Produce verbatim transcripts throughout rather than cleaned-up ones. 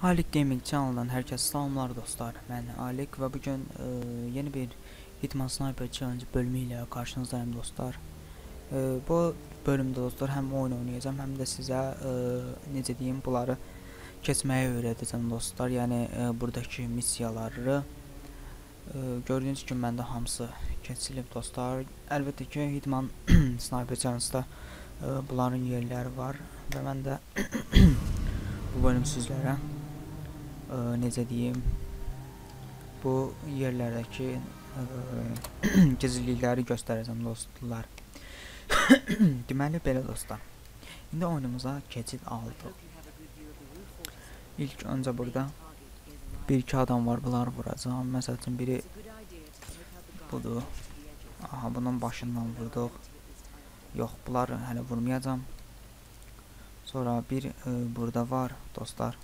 Alik Gaming kanalından hər kəsə salamlar dostlar. Mən Alik və bugün e, yeni bir Hitman Sniper Challenge bölümü ilə qarşınızdayım dostlar. E, bu bölümdə dostlar həm oyun oynayacağam, həm də sizə e, necə deyim, bunları keçməyi öyrədəcəm dostlar. Yəni e, buradakı missiyaları e, gördüyünüz kimi məndə hamısı keçilib dostlar. Əlbəttə ki, Hitman Sniper Challenge-da e, bunların yerləri var və mən də bu bölüm sizlərə Ə, necə deyim, bu yerlərdəki gizlilikləri göstərəcəm dostlar. Deməli belə dostlar, indi oyunumuza keçid aldıq. İlk öncə burada bir iki adam var, bunları vuracağım. Məsəl üçün biri budur. Aha, bunun başından vurduq. Yox, bunları hələ vurmayacağım. Sonra bir e, burada var dostlar.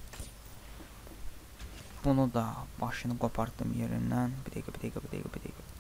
Bunu da başını qopartdım yerindən. Bir dəqiqə, bir dəqiqə, bir dəqiqə, bir dəqiqə.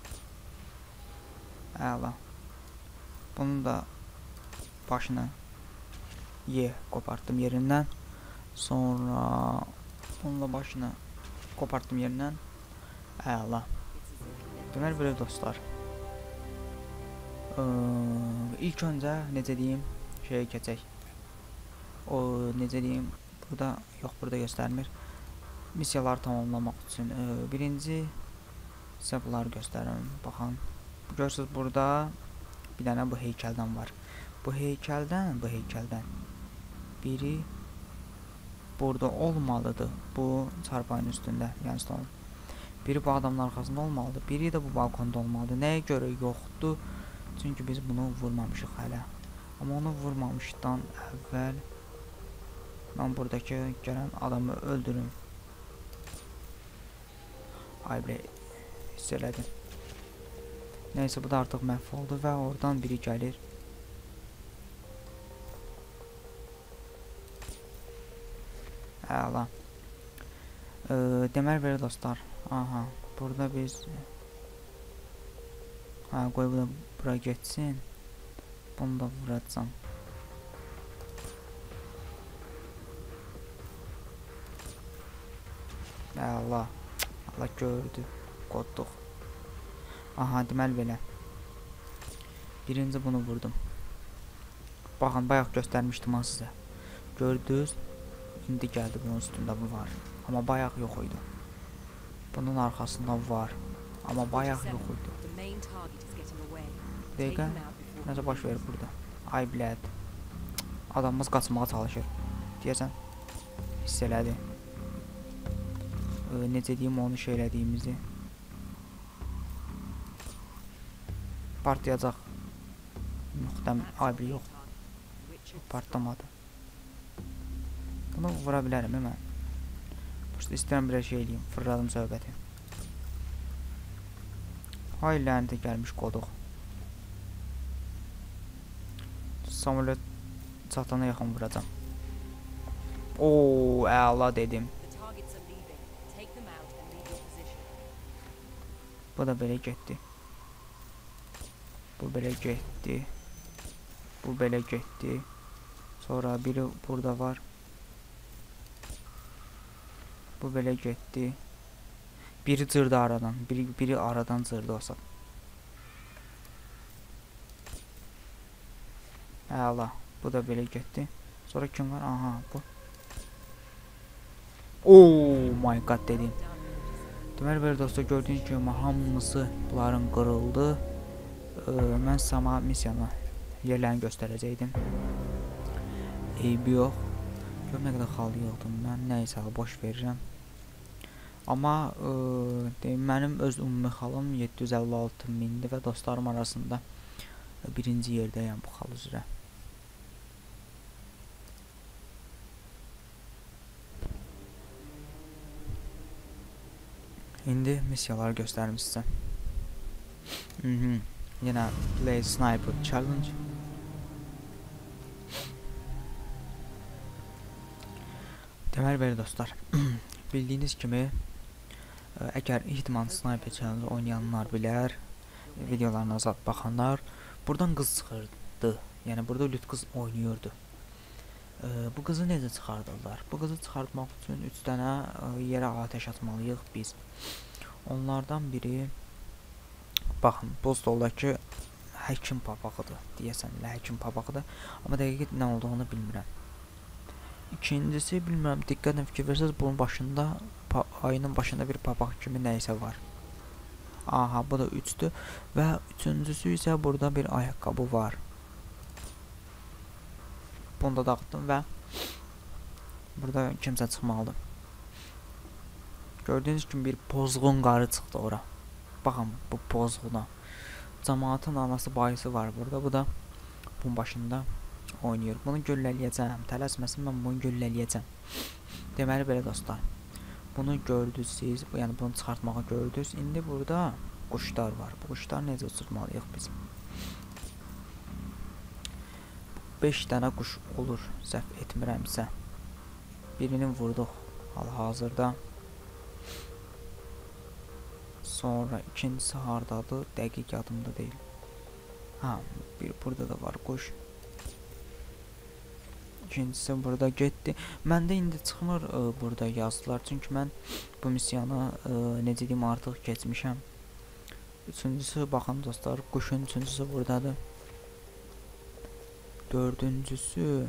Əla. Bunu da başını ye qopartdım yerindən. Sonra bunu da başını qopartdım yerindən. Əla. Deməli belə dostlar. Ee, ilk öncə necə deyim, şeyə keçək. O necə deyim, burada yox, burada göstərmir. Missiyaları tamamlamaq üçün e, birinci sizə bunları göstərim. Baxın, görürsünüz burada bir dənə bu heykəldən var. Bu heykəldən, bu heykəldən biri burada olmalıdır. Bu çarpayının üstündə, yəni stolun. Biri bu adamın arxasında olmalıdır. Biri də bu balkonda olmalıdır. Nəyə görə yoxdur? Çünki biz bunu vurmamışıq hələ. Amma onu vurmamışdan əvvəl mən buradakı gələn adamı öldürüm. Ay bre, hiss elədim. Neyse, bu da artıq məhv oldu və oradan biri gəlir. Əla. E, deməli belə dostlar. Aha, burada biz ha, qoy bu da bura geçsin. Bunu da vuracağım. Əla. Allah gördü, qodduq. Aha, deməli belə. Birinci bunu vurdum. Baxın, bayaq göstərmişdim ha sizə. Gördünüz, indi gəldi bunun üstündə bu var. Amma bayaq yox idi. Bunun arxasında var. Amma bayaq yox idi. Dəqiqə, necə baş verir burada? Ay biləd. Adamımız qaçmağa çalışır. Deyəsən, hiss elədi. Ee, necə deyim, onu şey elədiyimizi. Partlayacaq. Müxtəm, abi yox. Partlamadı. Bunu vura bilərəm mən. Başda istəyirəm bir şey eləyim. Fırladım söhbəti. Hay lənətə gəlmiş qoduq. Samolet çatana yaxın vuracam. Oo, əla dedim. Bu da belə getdi. Bu belə getdi. Bu belə getdi. Sonra biri burada var. Bu belə getdi. Biri cırdı aradan. Biri, biri aradan cırdı olsa. Əla. Bu da belə getdi. Sonra kim var? Aha, bu. Oh my god dedim. Deməli belə dostlar, gördüyünüz kimi hamısı bunların qırıldı. Ee, mən sama missiyanı yerlərini göstərəcəkdim. Eybi yox. Gör nə qədər xalı yoxdur. Mən nəysə boş verirəm. Amma e, deyim, mənim öz ümumi xalım yeddi yüz əlli altı mindir və dostlarım arasında birinci yerdəyəm bu xal üzrə. İndi missiyaları göstərim sizə. Mhm. Yenə Play Sniper Challenge. Deməli belə dostlar. Bildiyiniz kimi, əgər Hitman Sniper Challenge oynayanlar bilər, videolarına azad baxanlar, buradan qız çıxırdı. Yəni burada lüt qız oynayırdı. E, bu qızı necə çıxardırlar? Bu qızı çıxartmaq üçün üç dənə e, yerə atəş atmalıyıq biz. Onlardan biri baxın, bu stoldakı həkim papağıdır. Deyəsən, həkim papağıdır. Amma dəqiq nə olduğunu bilmirəm. İkincisi, bilmirəm, diqqətlə fikir versəz, bunun başında, ayının başında bir papaq kimi nəysə var. Aha, bu da üçdür. Və üçüncüsü isə burada bir ayaqqabı var. Bunu da dağıtdım və burada kimsə çıxmalıdır. Gördüyünüz kimi bir pozğun qarı çıxdı ora. Baxın, bu pozğuna. Cəmaatın anası bayısı var burada. Bu da bunun başında oynayır. Bunu göllələyəcəm. Tələsməsin, mən bunu göllələyəcəm. Deməli belə dostlar. Bunu gördünüz siz, yəni bunu çıxartmağı gördünüz. İndi burada quşlar var. Bu quşlar necə uçurmalıyıq biz? beş dənə quş olur, səhv etmirəmsə. Birini vurduq hal-hazırda. Sonra ikincisi hardadır? Dəqiq yadımda deyil. Ha, bir burada da var quş. İkincisi burada getdi. Məndə indi çıxmır e, burada yazdılar. Çünki mən bu missiyanı e, necə deyim artıq keçmişəm. Üçüncüsü, baxın dostlar, quşun üçüncüsü buradadır. Dördüncüsü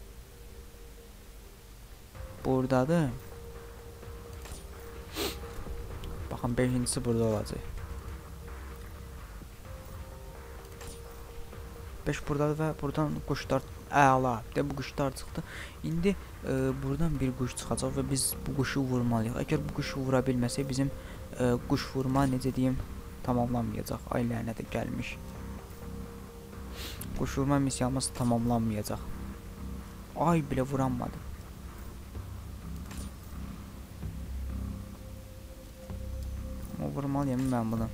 buradadır. Baxın, beşincisi burada olacaq. beş buradadır və buradan quşlar əla. Bir də bu quşlar çıxdı. İndi e, buradan bir quş çıxacaq və biz bu quşu vurmalıyıq. Əgər bu quşu vura bilməsək, bizim e, quş vurma, necə deyim, tamamlanmayacaq. Ay lənətə gəlmiş. Quş vurma missiyamız tamamlanmayacaq. Ay, belə vuranmadı. O vurmalıyım mən bunu.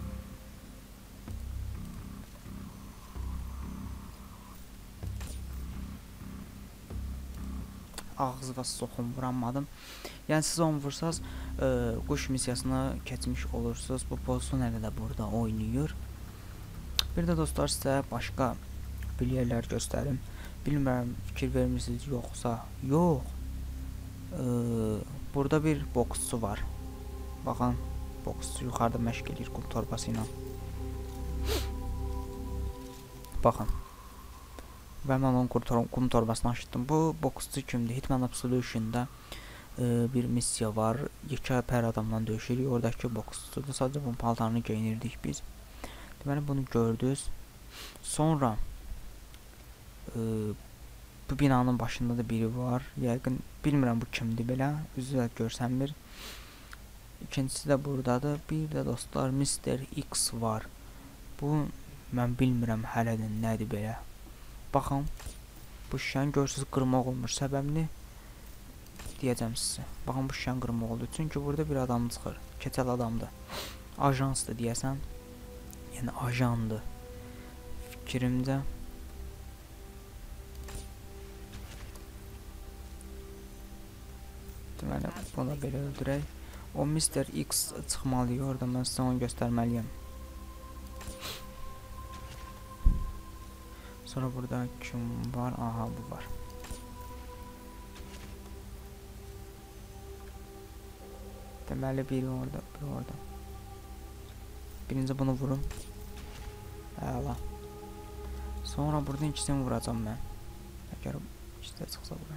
Ağzı və soxum vuranmadım. Yəni siz onu vursaz, e, quş missiyasını keçmiş olursunuz. Bu pozisyon hələ də burada oynayır. Bir də dostlar, sizə başqa bilyələr göstərim. Bilmirəm, fikir vermirsiniz yoxsa. Yox. E, burada bir boksçu var. Baxın, boksçu yuxarıda məşq edir kum torbası ilə. Baxın. Və mən onun kum torbasını açdım. Bu boksçu kimdir? Hitman Absolution'da e, bir missiya var. Yekə pər adamdan döyüşürük. Oradakı boksçudur. Sadəcə bunun paltarını geyinirdik biz. Deməli, bunu gördünüz. Sonra e, bu binanın başında da biri var. Yəqin, bilmirəm bu kimdir belə. Üzü də görsənmir. İkincisi də buradadır. Bir də dostlar, mister X var. Bu, mən bilmirəm hələ də nədir belə. Baxın, bu şişəni görürsünüz, qırmaq olmuş. Səbəbini deyəcəm sizə. Baxın, bu şişəni qırmaq oldu. Çünki burada bir adam çıxır. Keçəl adamdır. Ajansdır deyəsən. Yəni, ajandır. Fikrimcə. Deməli, bunu belə öldürək. O mister X çıxmalıyıq. Orada mən sizə onu göstərməliyəm. Sonra burada kim var? Aha, bu var. Deməli, biri orada, biri orada. Birinci bunu vurum. Əla. Sonra burada ikisini vuracam mən. Əgər ikisi də çıxsa bura.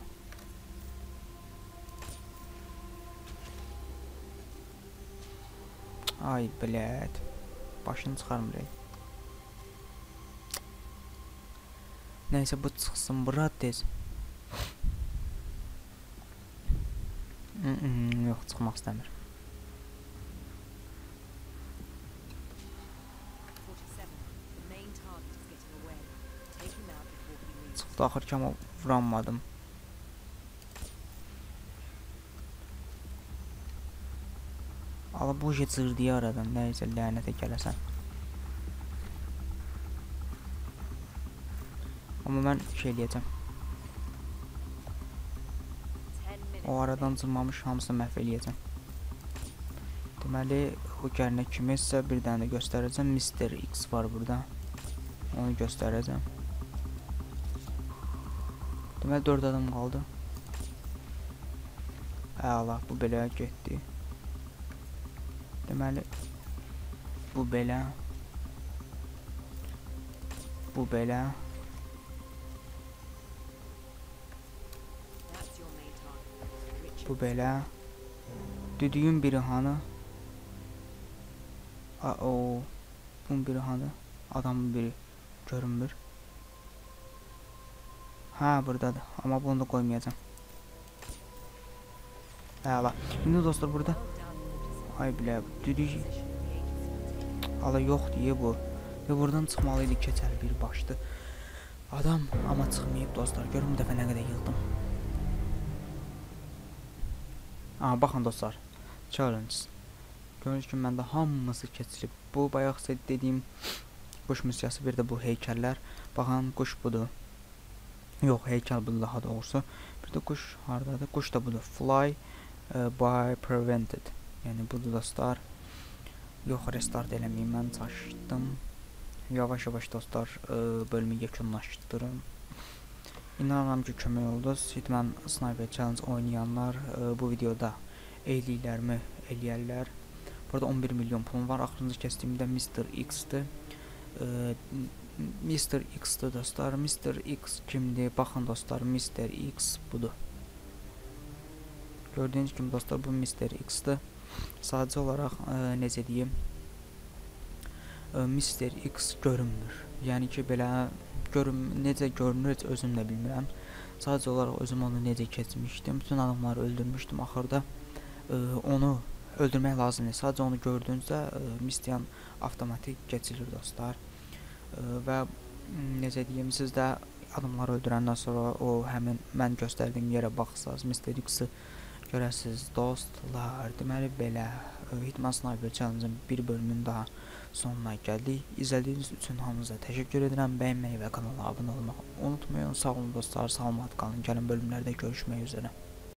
Ay, blət. Başını çıxarmırıq. Nəysə, bu çıxsın bura tez. Yox, çıxmaq istəmir. Çıxdı axır ki, amma vuranmadım. Ala bu cırdiyi aradan, nəysə lənətə gələsən. Amma mən şey eləyəcəm. O aradan cırmamış hamısını məhv eləyəcəm. Deməli, o gərinə kiməsə bir dənə də göstərəcəm. mister X var burada. Onu göstərəcəm. Deməli dörd adam qaldı. Əla, bu belə getdi. Deməli bu belə. Bu belə. Bu belə. Düdüyün biri hanı? A o. Bunun biri hanı? Adamın biri görünmür. Ha, buradadır. Amma bunu da qoymayacağam. Əla. İndi dostlar burada. Ay bilə, düdük. Hala yox deyə bu. Və buradan çıxmalıydı keçəl bir başdı. Adam amma çıxmayıb dostlar. Görün bu dəfə nə qədər yıldım. Aha, baxın dostlar. Challenge. Görünüz ki, məndə hamısı keçilib. Bu bayaq sizə dediyim quş misyası, bir də bu heykəllər. Baxın, quş budur. Yox, heykəl budur daha doğrusu. Bir də quş hardadır? Quş da budur. Fly uh, by prevented. Yəni budur dostlar. Yox, restart eləməyim, mən çaşdım. Yavaş-yavaş dostlar bölümü yekunlaşdırım. İnanıram ki, kömək oldunuz. Hitman Sniper Challenge oynayanlar bu videoda eləyirlərmi, eləyərlər. Burada on bir milyon pulum var. Axırıncı kəsdiyimdə mister X-dir. mister X-dir dostlar. mister X kimdir? Baxın dostlar, mister X budur. Gördüyünüz kimi dostlar, bu mister X-dir. Sadəcə olaraq necə deyim, mister X görünmür. Yəni ki, belə görün, necə görünür heç özüm də bilmirəm. Sadəcə olaraq özüm onu necə keçmişdim. Bütün adamları öldürmüşdüm. Axırda onu öldürmək lazımdır. Sadəcə onu gördüyünüzdə misyon avtomatik keçilir dostlar. Və necə deyim, siz də adamları öldürəndən sonra o həmin mən göstərdiyim yerə baxsaz, mister X-i görəsiz dostlar. Deməli belə Hitman Sniper Challenge-ın bir bölümünün daha sonuna gəldik. İzlədiyiniz üçün hamınıza təşəkkür edirəm. Bəyənməyi və kanala abunə olmağı unutmayın. Sağ olun dostlar, salamat qalın. Gəlin bölümlərdə görüşmək üzrə.